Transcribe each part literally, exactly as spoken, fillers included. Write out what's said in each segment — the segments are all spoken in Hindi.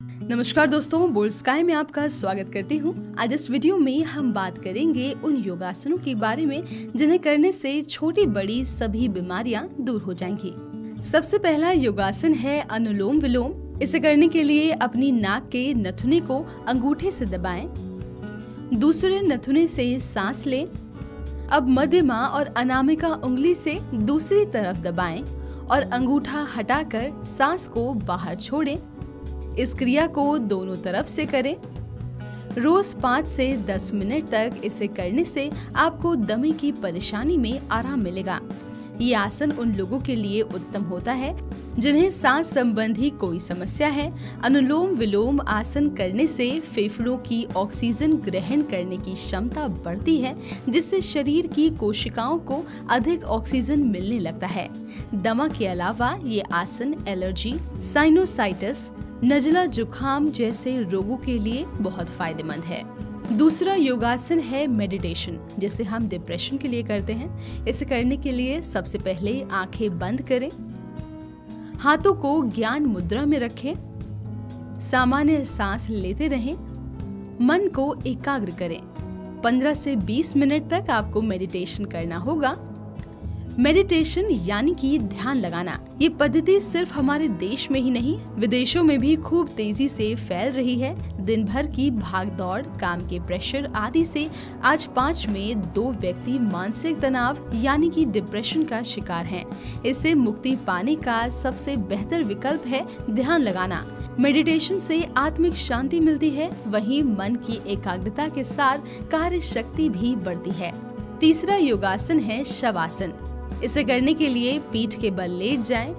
नमस्कार दोस्तों, बोल्ड स्काई में आपका स्वागत करती हूँ। आज इस वीडियो में हम बात करेंगे उन योगासनों के बारे में जिन्हें करने से छोटी बड़ी सभी बीमारियां दूर हो जाएंगी। सबसे पहला योगासन है अनुलोम विलोम। इसे करने के लिए अपनी नाक के नथुने को अंगूठे से दबाएं, दूसरे नथुने से सांस लें। अब मध्यमा और अनामिका उंगली से दूसरी तरफ दबाएं और अंगूठा हटाकर सांस को बाहर छोड़ें। इस क्रिया को दोनों तरफ से करें। रोज पाँच से दस मिनट तक इसे करने से आपको दमे की परेशानी में आराम मिलेगा। ये आसन उन लोगों के लिए उत्तम होता है जिन्हें सांस संबंधी कोई समस्या है। अनुलोम विलोम आसन करने से फेफड़ों की ऑक्सीजन ग्रहण करने की क्षमता बढ़ती है, जिससे शरीर की कोशिकाओं को अधिक ऑक्सीजन मिलने लगता है। दमा के अलावा ये आसन एलर्जी, साइनोसाइटिस, नजला जुखाम जैसे रोगों के लिए बहुत फायदेमंद है। दूसरा योगासन है मेडिटेशन, जिसे हम डिप्रेशन के लिए करते हैं। इसे करने के लिए सबसे पहले आंखें बंद करें, हाथों को ज्ञान मुद्रा में रखें, सामान्य सांस लेते रहें, मन को एकाग्र करें। पंद्रह से बीस मिनट तक आपको मेडिटेशन करना होगा। मेडिटेशन यानी कि ध्यान लगाना, ये पद्धति सिर्फ हमारे देश में ही नहीं, विदेशों में भी खूब तेजी से फैल रही है। दिन भर की भागदौड़, काम के प्रेशर आदि से आज पाँच में दो व्यक्ति मानसिक तनाव यानी कि डिप्रेशन का शिकार हैं। इससे मुक्ति पाने का सबसे बेहतर विकल्प है ध्यान लगाना। मेडिटेशन से आत्मिक शांति मिलती है, वहीं मन की एकाग्रता के साथ कार्य शक्ति भी बढ़ती है। तीसरा योगासन है शवासन। इसे करने के लिए पीठ के बल लेट जाएं,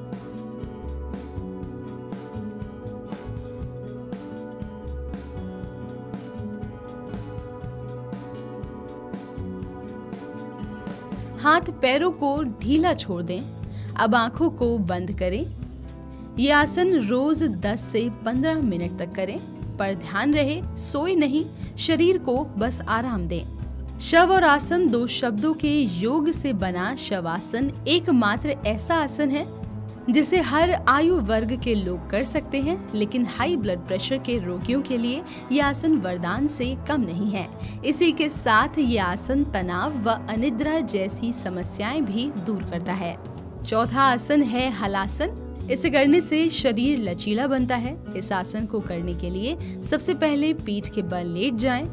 हाथ पैरों को ढीला छोड़ दें। अब आंखों को बंद करें। ये आसन रोज दस से पंद्रह मिनट तक करें, पर ध्यान रहे सोए नहीं, शरीर को बस आराम दें। शव और आसन दो शब्दों के योग से बना शवासन एकमात्र ऐसा आसन है जिसे हर आयु वर्ग के लोग कर सकते हैं, लेकिन हाई ब्लड प्रेशर के रोगियों के लिए यह आसन वरदान से कम नहीं है। इसी के साथ ये आसन तनाव व अनिद्रा जैसी समस्याएं भी दूर करता है। चौथा आसन है हलासन। इसे करने से शरीर लचीला बनता है। इस आसन को करने के लिए सबसे पहले पीठ के बल लेट जाएं।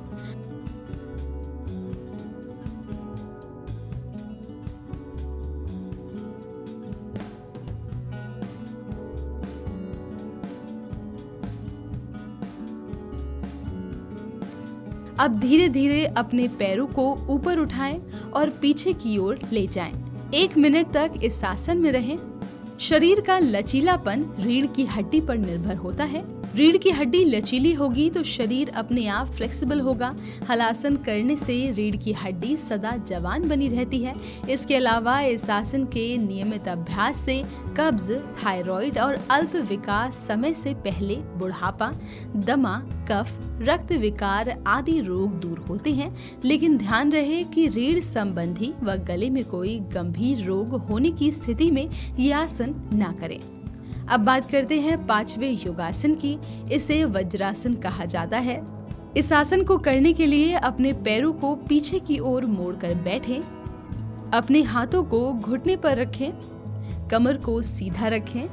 अब धीरे धीरे अपने पैरों को ऊपर उठाएं और पीछे की ओर ले जाएं। एक मिनट तक इस आसन में रहें। शरीर का लचीलापन रीढ़ की हड्डी पर निर्भर होता है। रीढ़ की हड्डी लचीली होगी तो शरीर अपने आप फ्लेक्सिबल होगा। हलासन करने से रीढ़ की हड्डी सदा जवान बनी रहती है। इसके अलावा इस आसन के नियमित अभ्यास से कब्ज, थायराइड और अल्प विकास समय से पहले बुढ़ापा, दमा, कफ, रक्त विकार आदि रोग दूर होते हैं। लेकिन ध्यान रहे कि रीढ़ संबंधी व गले में कोई गंभीर रोग होने की स्थिति में यह आसन ना करें। अब बात करते हैं पांचवे योगासन की। इसे वज्रासन कहा जाता है। इस आसन को करने के लिए अपने पैरों को पीछे की ओर मोड़कर बैठें, अपने हाथों को घुटने पर रखें, कमर को सीधा रखें।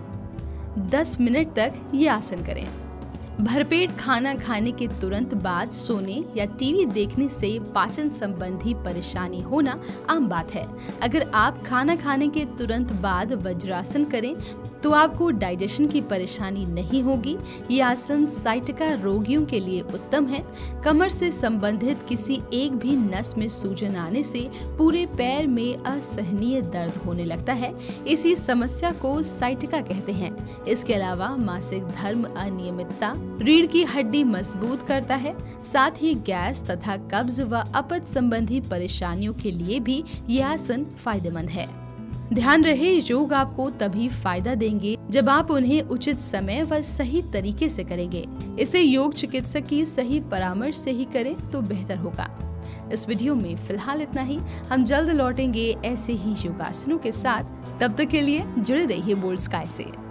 दस मिनट तक ये आसन करें। भरपेट खाना खाने के तुरंत बाद सोने या टीवी देखने से पाचन संबंधी परेशानी होना आम बात है। अगर आप खाना खाने के तुरंत बाद वज्रासन करें तो आपको डाइजेशन की परेशानी नहीं होगी। ये आसन साइटिका रोगियों के लिए उत्तम है। कमर से संबंधित किसी एक भी नस में सूजन आने से पूरे पैर में असहनीय दर्द होने लगता है। इसी समस्या को साइटिका कहते हैं। इसके अलावा मासिक धर्म अनियमितता रीढ़ की हड्डी मजबूत करता है। साथ ही गैस तथा कब्ज व अपच संबंधी परेशानियों के लिए भी यह आसन फायदेमंद है। ध्यान रहे, योग आपको तभी फायदा देंगे जब आप उन्हें उचित समय व सही तरीके से करेंगे। इसे योग चिकित्सक की सही परामर्श से ही करें तो बेहतर होगा। इस वीडियो में फिलहाल इतना ही। हम जल्द लौटेंगे ऐसे ही योगासनों के साथ। तब तक के लिए जुड़े रहिए बोल्ड स्काई से।